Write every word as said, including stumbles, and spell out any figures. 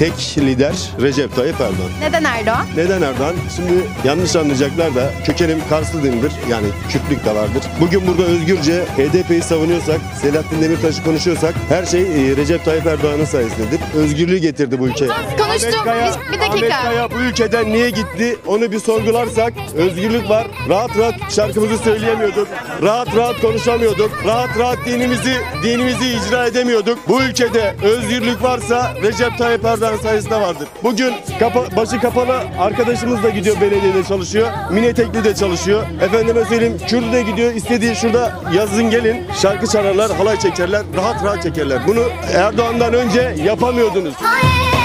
tek lider Recep Tayyip Erdoğan. Neden Erdoğan? Neden Erdoğan? Şimdi yanlış anlayacaklar da kökenim Karslıyımdır. Yani Kürtlük de vardır. Bugün burada özgürce H D P'yi savunuyorsak, Selahattin Demirtaş'ı konuşuyorsak her şey e, Recep Tayyip Erdoğan'ın sayesindedir. Özgürlüğü getirdi bu ülkeye. Konuştum. Ahmet Kaya, Bir- bir dakika. Ahmet Kaya bu ülkeden niye gitti? Onu bir sorgularsak özgürlük var. Rahat rahat şarkımızı söyleyemiyorduk. Rahat rahat konuşamıyorduk. Rahat rahat dinimizi dinimizi icra edemiyorduk. Bu ülkede özgürlük varsa Recep Tayyip Erdoğan sayesinde vardır. Bugün kapa, başı kapalı arkadaşımız da gidiyor, belediyede çalışıyor. Mini etekli de çalışıyor. Efendime söyleyeyim, Kürdü de gidiyor. İstediği şurada yazın gelin şarkı çalarlar, halay çekerler. Rahat rahat çekerler. Bunu Erdoğan'dan önce yapamıyordunuz.